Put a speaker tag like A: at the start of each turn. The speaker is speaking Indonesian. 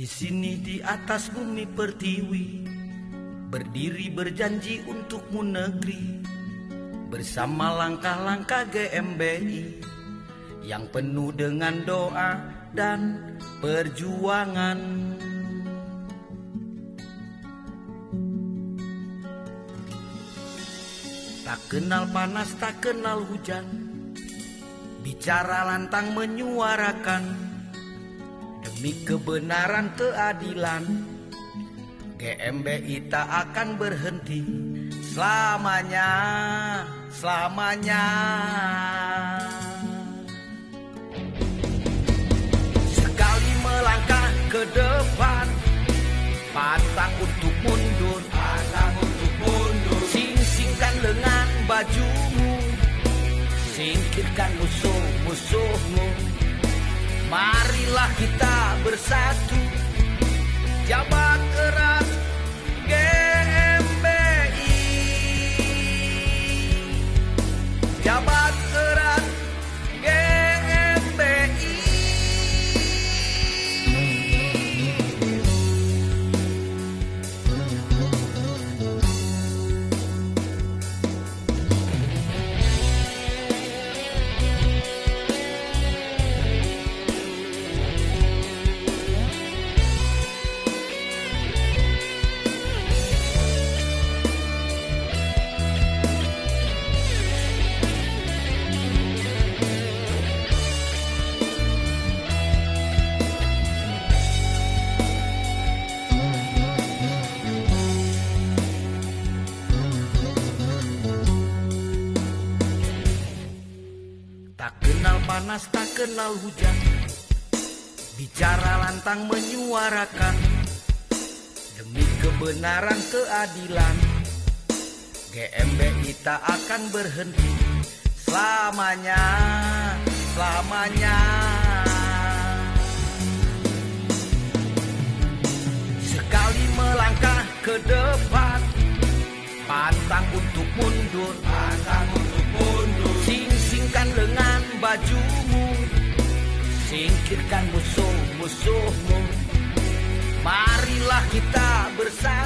A: Di sini di atas bumi pertiwi, berdiri berjanji untukmu negeri, bersama langkah-langkah GMBI yang penuh dengan doa dan perjuangan. Tak kenal panas, tak kenal hujan, bicara lantang menyuarakan demi kebenaran keadilan. GMBI tak akan berhenti selamanya, selamanya. Sekali melangkah ke depan, pantang untuk mundur, pantang untuk mundur. Sing-singkan lengan bajumu, singkirkan musuh-musuhmu. Marilah kita bersatu, jabat erat GMBI, jabat erat GMBI. Tak kenal panas, tak kenal hujan, bicara lantang menyuarakan demi kebenaran keadilan. GMBI tak akan berhenti selamanya, selamanya. Sekali melangkah ke depan, pantang untuk mundur, pantang untuk mundur. Sing-singkan lengan bajumu, singkirkan musuh-musuhmu. Marilah kita bersama,